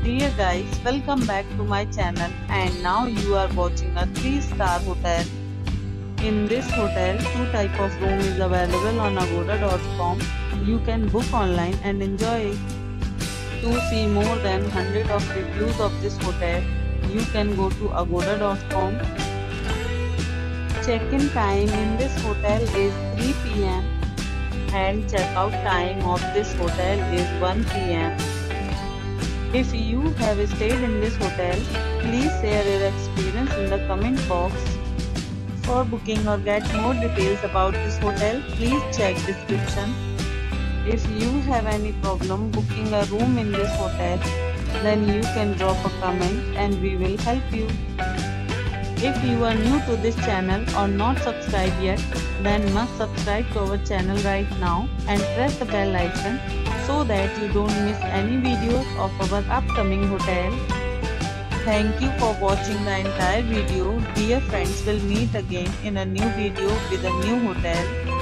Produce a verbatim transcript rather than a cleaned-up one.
Dear guys, welcome back to my channel and now you are watching a three star hotel. In this hotel, two type of room is available on agoda dot com. You can book online and enjoy it. To see more than one hundred of reviews of this hotel, you can go to agoda dot com. Check-in time in this hotel is three p m and check-out time of this hotel is one p m If you have stayed in this hotel, please share your experience in the comment box. For booking or get more details about this hotel, please check description. If you have any problem booking a room in this hotel, then you can drop a comment and we will help you. If you are new to this channel or not subscribed yet, then must subscribe to our channel right now and press the bell icon so that you don't miss any videos of our upcoming hotel. Thank you for watching the entire video. Dear friends, will meet again in a new video with a new hotel.